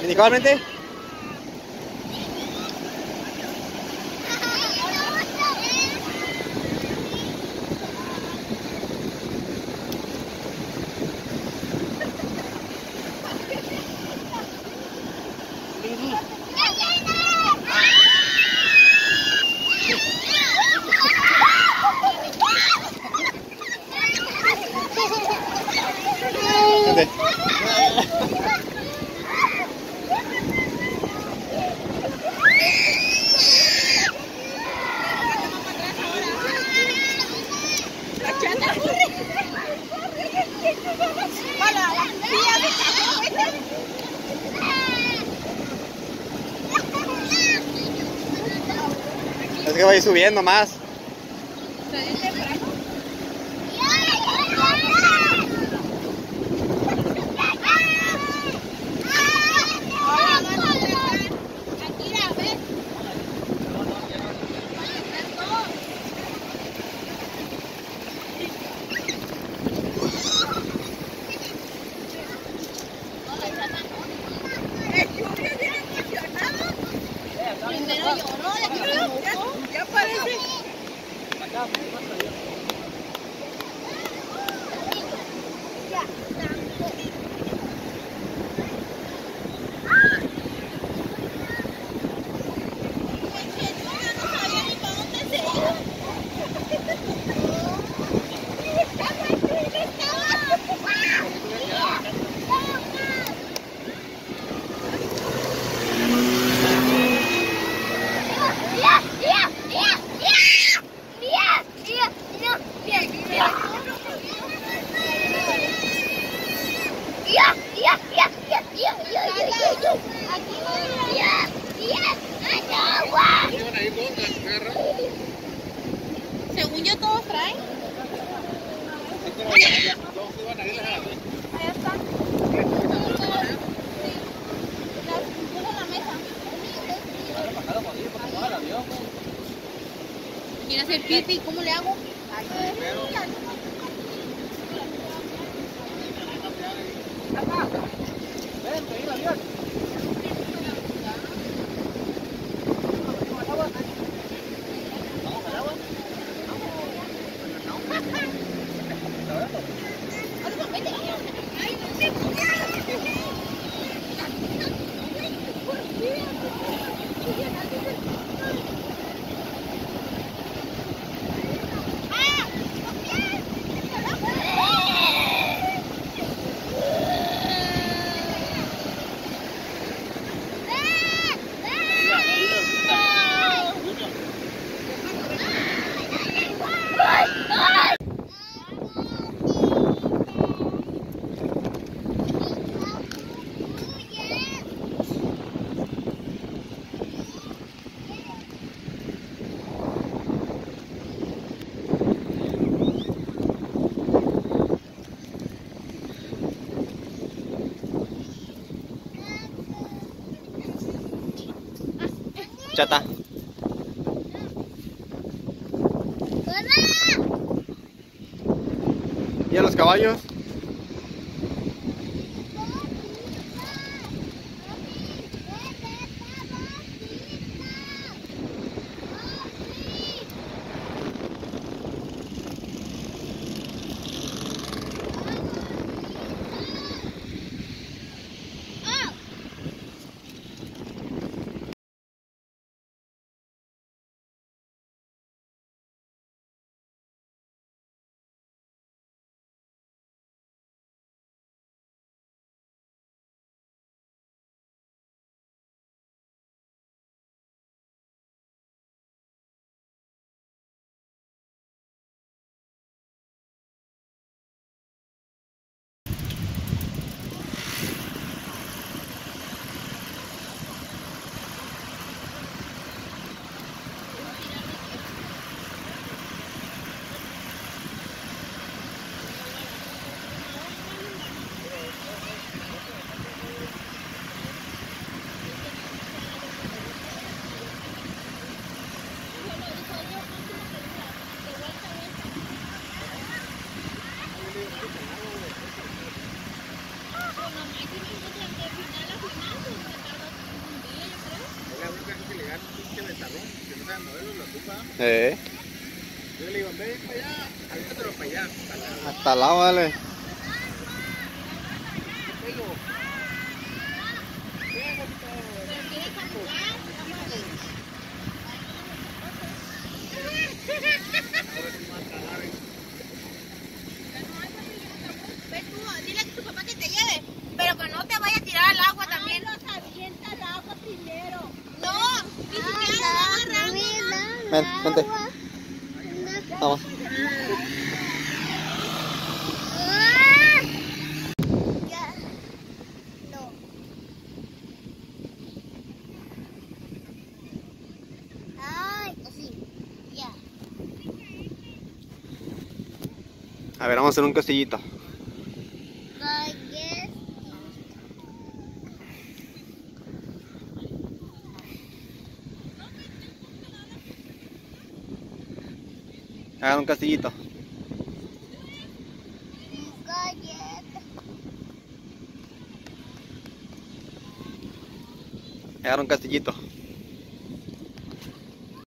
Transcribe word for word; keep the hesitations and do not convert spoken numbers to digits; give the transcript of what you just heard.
Igualmente. Es que voy subiendo más. Primero yo, ¿no? Ya que ya, ya parece. Según yo todos traen. Ahí están. Quiero hacer pipi, ¿cómo le hago? Chata. ¿Y a los caballos? Eh. Yo le digo, ven para allá, aviéntatelo para allá. Hasta al lado, dale. Ve tú, dile a tu papá que te lleve, pero que no te vaya a tirar al agua también. Los avienta al agua primero. No, ni siquiera lo va agarrando. Ven, vente. Vamos. A ver, vamos a hacer un castillito. Hagan un castillito. Hagan un castillito.